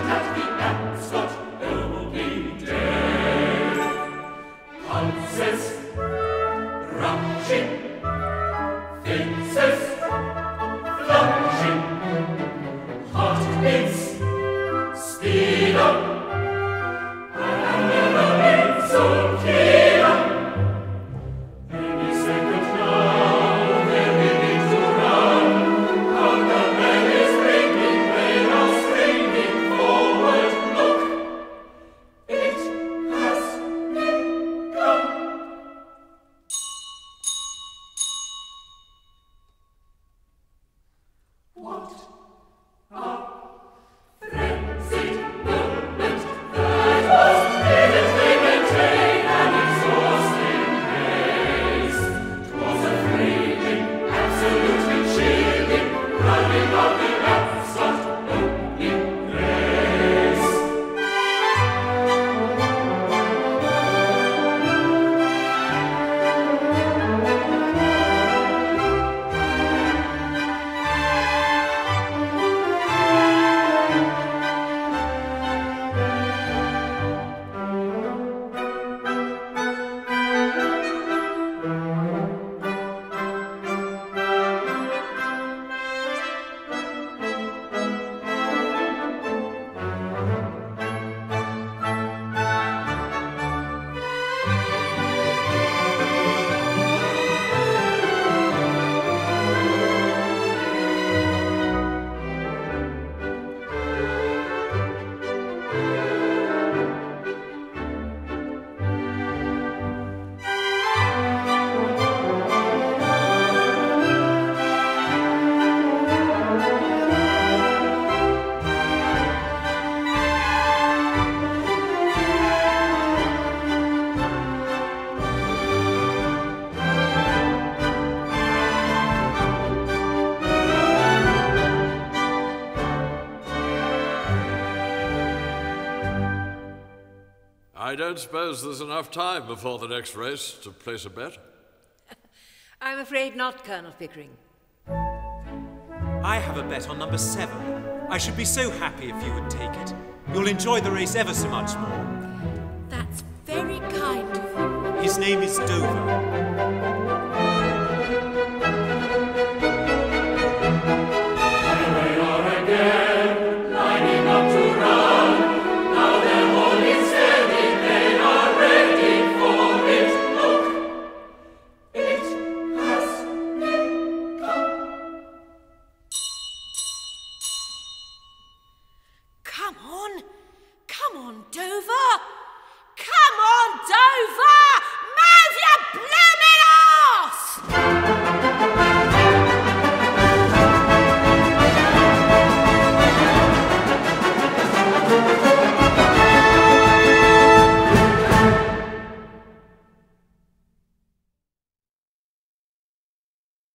I don't suppose there's enough time before the next race to place a bet? I'm afraid not, Colonel Pickering. I have a bet on number 7. I should be so happy if you would take it. You'll enjoy the race ever so much more. That's very kind of you. His name is Dover.